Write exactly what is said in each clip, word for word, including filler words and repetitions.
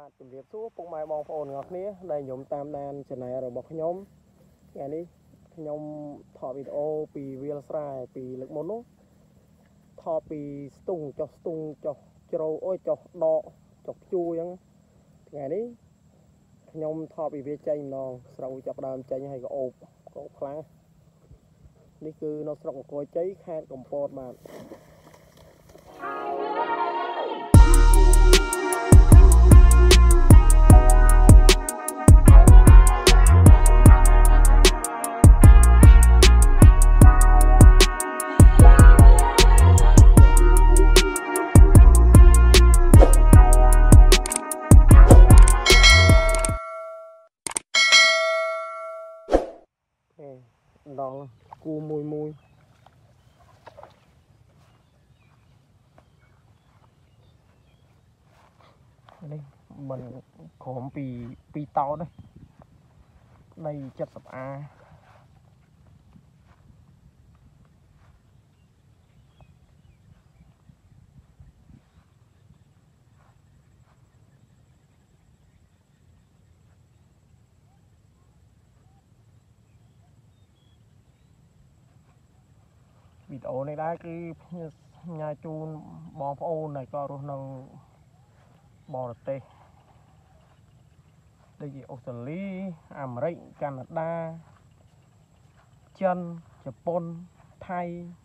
បាទជំរាបសួរពុកម៉ែបងប្អូនទាំងអស់គ្នាដែលខ្ញុំតាមដាន channel របស់ខ្ញុំថ្ងៃនេះខ្ញុំថតវីដេអូពីវាលស្រែពីលើកមុននោះថតពីស្ទុងចុះស្ទុងចុះជ្រៅអូយចុះដកចុះជួអញ្ចឹងថ្ងៃនេះខ្ញុំថតពីវាចេញម្ដងស្រូវចាប់ដើមចេញហើយក៏អូបក៏អូបខ្លាំងនេះគឺនៅស្រុកអង្គរជ័យខេត្តកំពតបាទដងគូមួយមួយនេះមិនក្រុមពីពីតោតនៃចិត្តសប្អាវីដេអូនេះដែរគឺញ៉ាជូនបងប្អូនដែលក៏រស់នៅបរទេសដូចជាអូស្ត្រាលីអាមេរិកកាណាដាចិនជប៉ុនថៃ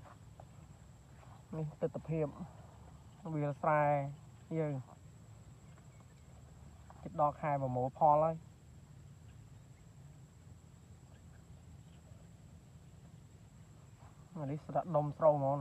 នេះទិដ្ឋភាពវាលស្រែយើងជិតដល់ខែប្រមូលផលហើយនេះស្ដាប់ដុំស្រូវហ្មង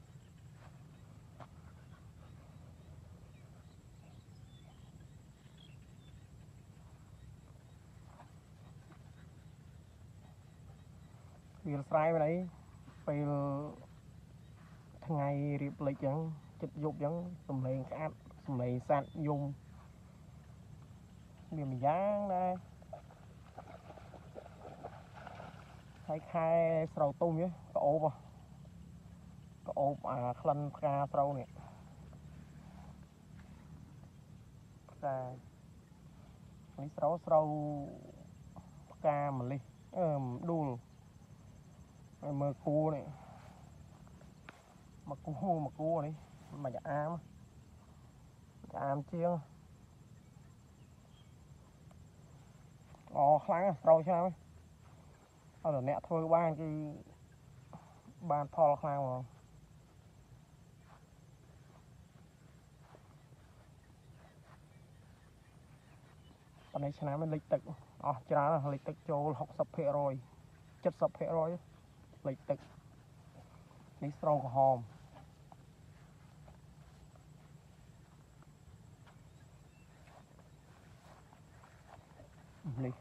វាលស្រែវិញអីពេលថ្ងៃរៀបលិចអញ្ចឹងចិត្តយប់អញ្ចឹងសំឡេងស្អាតសំឡេងសត្វយំវាម្យ៉ាងដែរហើយខែស្រូវទុំហ្នឹងក៏អូបក៏អូបអាក្លិនផ្កាស្រូវនេះផ្កានេះស្រូវស្រូវផ្កាម្លិះអឺដួលហើយមើលគួរនេះមកគួរមកគួរនេះមិនអាមអាមជាងអូខ្លាំងស្រូវឆ្នាំអត់អ្នកធ្វើបានគឺបានផលខ្លាំងហ្មងប៉ុន្តែឆ្នាំនេះលិចទឹកអស់ច្រើនលិចទឹកចូលหกสิบភាគរយ เจ็ดสิบភាគរយលិចទឹកនេះស្រោក្រហមនេះ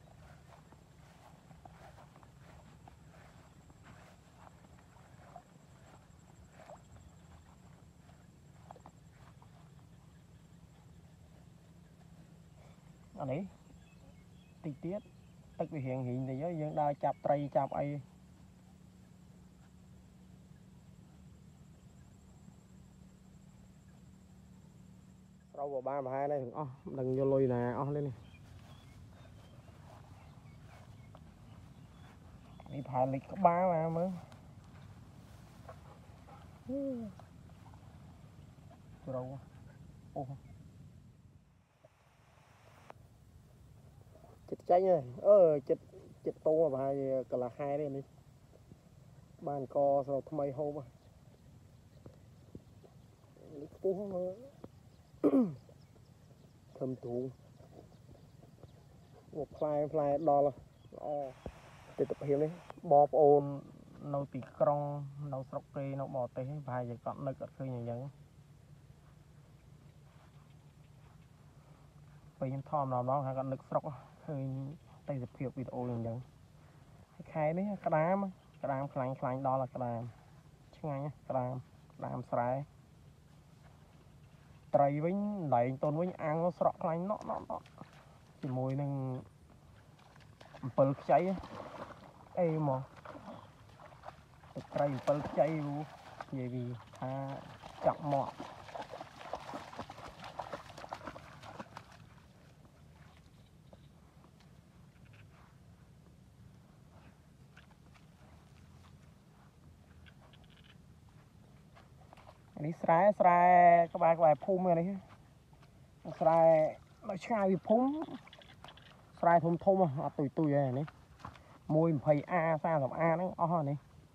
អានេះតិចទៀតទឹកវារៀងរៀងតិចហើយយើងដើរចាប់ត្រីចាប់អីស្រូវក៏បានប្រហែលដែរទាំងអស់មិនដឹងយកលុយណាអស់លេនេះនេះប្រហែលលិចក្បាលណាមើលជ្រៅអូចិត្តចាញ់ហើយអឺចិត្តចិត្តតូប្រហែលជាកន្លះខែនេះនេះបានកស្រូវថ្មីហូបនេះខ្ពស់មើលធំទូមកផ្លែផ្លែដល់ល្អទិដ្ឋភាពនេះបងប្អូននៅទីក្រុងនៅស្រុកគេនៅបរទេសប្រហែលជាគាត់នឹកអត់ឃើញអញ្ចឹងពេលខ្ញុំថតម្ដងម្ដងហើយគាត់នឹកស្រុកឃើញទិដ្ឋភាពវីដេអូអញ្ចឹងហើយខែនេះក្តាមក្តាមខ្លាញ់ខ្លាញ់ដល់ក្តាមឆ្ងាញ់ក្តាមក្តាមស្រែត្រីវិញឡែងតូនវិញអាំងស្រក់ខ្លាញ់ណក់ណក់ណក់ជាមួយនឹងអំពិលខ្ចីអីមកទឹកត្រីអំពិលខ្ចីនិយាយពីថាចាប់មកនេះស្រែស្រែក្បែរក្បែរភូមិនេះស្រែនៅឆ្ងាយពីភូមិស្រែធំធំអត់ទុយទុយឯនេះមួយ ยี่สิบ A สามสิบ A ហ្នឹងអស់ហើយនេះ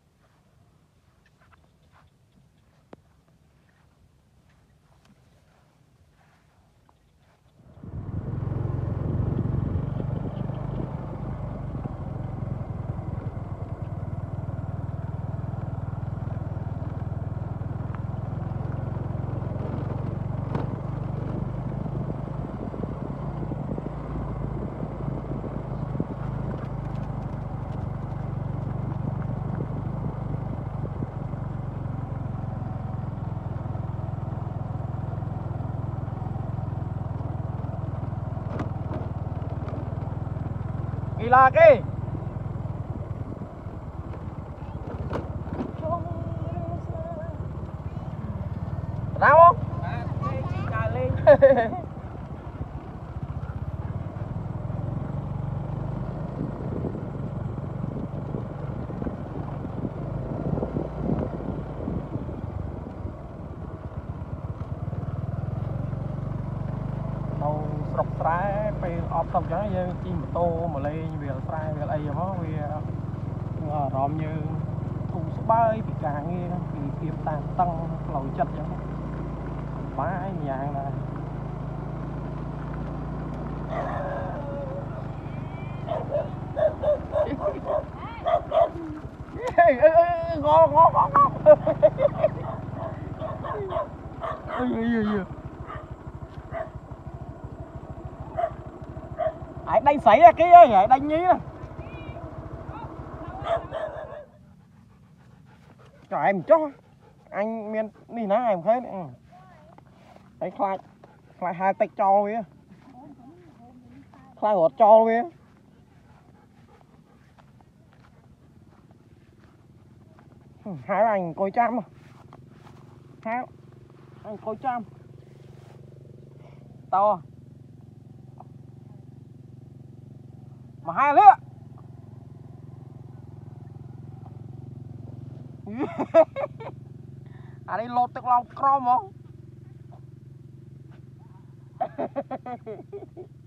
kỳ lạ kì đau không? sọc tráiไปออฟxong cáiយើងជិះម៉ូតូមកលេងវាលស្រែវាលអីហ្មងវាអារម្មណ៍យើងធូរស្បើយពីការងារពីភាពតានតឹងផ្លូវចិត្តអញ្ចឹងបាយម្យ៉ាងដែរអេអេងងងងអីអីអីai đánh sấy ra kia ơi, ai đánh nhí nè. Trời em cho anh miên đi ná em thấy nè. Đấy khai khai hai tay cho vậy. Khai hột cho vậy. Hai anh coi chăm. Hai anh coi chăm. To. Mà hai lứa à đây lột tức lòng crom không